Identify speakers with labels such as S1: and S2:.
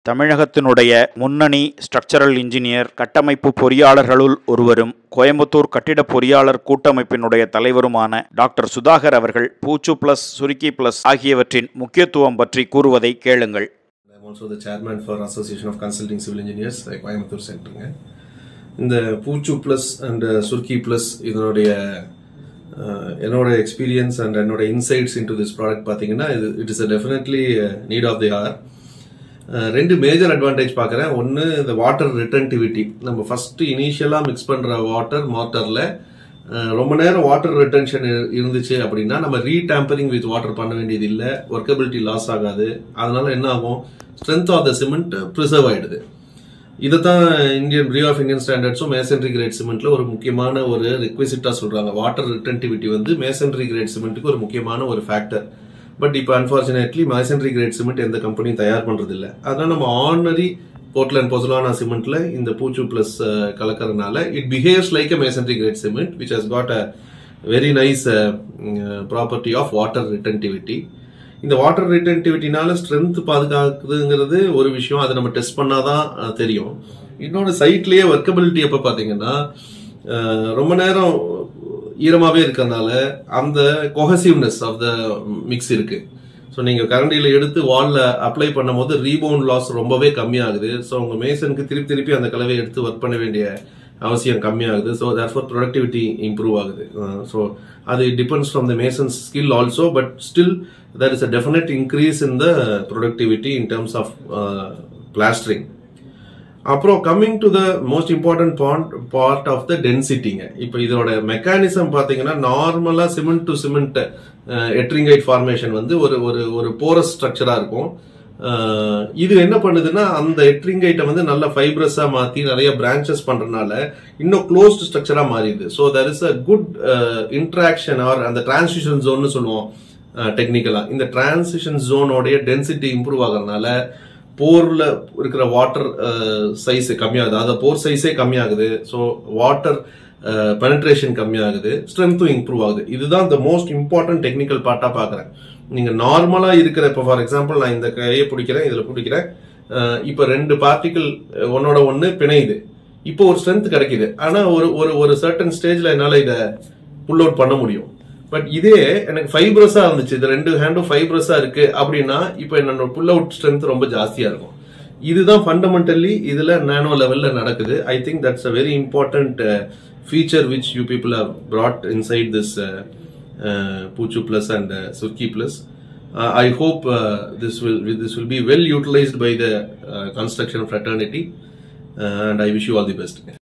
S1: தமிழகத்தினுடைய முன்னணி structural engineer கட்டமைப்பு பொறியாளர்களுள் ஒருவரும் கோயம்புத்தூர் கட்டிட பொறியாளர் கூட்டமைப்பினுடைய தலைவருமான டாக்டர் சுதாகர் அவர்கள் பூச்சு பிளஸ் சுருக்கி பிளஸ் ஆகியவற்றின் முக்கியத்துவம் பற்றி கூறுவதை கேளுங்கள்.
S2: I'm also the chairman for Association of Consulting Civil Engineers Coimbatore சென்டருங்க. இந்த பூச்சு பிளஸ் அண்ட் சுருக்கி பிளஸ் இதனுடைய என்னோட எக்ஸ்பீரியன்ஸ் அண்ட் என்னோட இன்சைட்ஸ் இன்டு திஸ் ப்ராடக்ட் பார்த்தீங்கன்னா it is definitely need of the hour. ரெண்டு மேஜர் அட்வான்டேஜ் பார்க்குறேன். ஒன்று இந்த வாட்டர் ரிட்டன்டிவிட்டி. நம்ம ஃபர்ஸ்ட் இனிஷியலாக மிக்ஸ் பண்ணுற வாட்டர் மார்ட்டரில் ரொம்ப நேரம் வாட்டர் ரிட்டன்ஷன் இருந்துச்சு அப்படின்னா நம்ம ரீடேம்பரிங் வித் வாட்டர் பண்ண வேண்டியது இல்லை, ஒர்க்கபிலிட்டி லாஸ் ஆகாது. அதனால என்ன ஆகும், strength of the cement preserve ஆயிடுது. இதைத்தான் பியூரோ ஆஃப் இந்தியன் ஸ்டாண்டர்ட்ஸும் மேசன்ரி கிரேட் சிமெண்ட்ல ஒரு முக்கியமான ஒரு ரெக்விசிட்டா சொல்றாங்க. வாட்டர் ரிட்டன்டிவிட்டி வந்து மேசன்ரி கிரேட் சிமெண்ட்டுக்கு ஒரு முக்கியமான ஒரு ஃபேக்டர். பட் இப்போ அன்பார்ச்சுனேட்லி மேசன்ரி கிரேட் சிமெண்ட் எந்த கம்பெனியும் தயார் பண்றது இல்லை. அதனால நம்ம ஆர்டினரி போர்ட்லேண்ட் பொசலானா சிமெண்ட்ல இந்த பூச்சு பிளஸ் கலக்கறதுனால it behaves like a masonry grade cement which has got a very nice property of water retentivity. இந்த வாட்டர் ரிட்டன்டிவிட்டினால ஸ்ட்ரென்த் பாதுகாக்குதுங்கிறது ஒரு விஷயம், அதை நம்ம டெஸ்ட் பண்ணாதான் தெரியும். இன்னொன்று சைட்லயே ஒர்க்கபிலிட்டி எப்ப பாத்தீங்கன்னா ரொம்ப நேரம் ஈரமாவே இருக்கிறதுனால அந்த கொஹசிவ்னஸ் ஆஃப் த மிக்ஸ் இருக்கு. ஸோ நீங்க கரண்டியில எடுத்து வால்ல அப்ளை பண்ணும் போது ரீபவுண்ட் லாஸ் ரொம்பவே கம்மியாகுது. ஸோ உங்க மேசனுக்கு திருப்பி அந்த கலவையை எடுத்து ஒர்க் பண்ண வேண்டிய அவசியம் கம்மியாகுது. ஸோ தேர்ஃபோர் ப்ரொடக்டிவிட்டி இம்ப்ரூவ் ஆகுது. ஸோ அது depends from the masons skill also, but still there is a definite increase in the productivity in terms of plastering. அப்புறம் coming to the most important part of the டென்சிட்டிங்க. இப்போ இதோட mechanism பாத்தீங்கன்னா நார்மலா cement to cement ettringite formation வந்து ஒரு porous ஸ்ட்ரக்சரா இருக்கும். இது என்ன பண்ணுதுன்னா அந்த எட்ரிங்கைட்டை வந்து நல்ல ஃபைப்ரஸா மாத்தி நிறைய பிரான்ச்சஸ் பண்றதுனால இன்னும் க்ளோஸ்ட் ஸ்ட்ரக்சரா மாறிடுது. So there is a good interaction or அந்த டிரான்சிஷன் ஜோன்னு சொல்லுவோம் டெக்னிக்கலா. இந்த டிரான்சிஷன் ஜோனோடைய டென்சிட்டி இம்ப்ரூவ் ஆகிறதுனால போர்ல இருக்கிற வாட்டர் சைஸ் கம்மியாகுது, அதாவது போர் சைஸே கம்மியாகுது. ஸோ வாட்டர் பெனட்ரேஷன் கம்மியாகுது, ஸ்ட்ரென்த்தும் இம்ப்ரூவ் ஆகுது. இதுதான் த மோஸ்ட் இம்பார்ட்டன்ட் டெக்னிக்கல் பார்ட்டா பாக்குறேன். நீங்க நார்மலா இருக்கிற இப்போ ஃபார் எக்ஸாம்பிள் நான் இந்த கையை பிடிக்கிறேன், இதுல பிடிக்கிறேன், இப்ப ரெண்டு பார்ட்டிகிள் ஒன்னோட ஒன்னு பிணையுது, இப்போ ஒரு ஸ்ட்ரென்த் கிடைக்குது. ஆனா ஒரு சர்டன் ஸ்டேஜ்ல என்னால இதை புல் அவுட் பண்ண முடியும். பட் இதே எனக்கு ஃபைப்ரஸா இருந்துச்சு, இது ரெண்டு ஹேண்டும் ஃபைப்ரஸா இருக்கு அப்படின்னா இப்போ என்னோட புல் அவுட் ஸ்ட்ரென்த் ரொம்ப ஜாஸ்தியா இருக்கும். இதுதான் ஃபண்டமெண்டலி இதுல நானோ லெவல்ல நடக்குது. I think that's a very important feature which you people have brought inside this Puchu Plus and Surki Plus. I hope this will be well utilized by the construction fraternity, and I wish you all the best.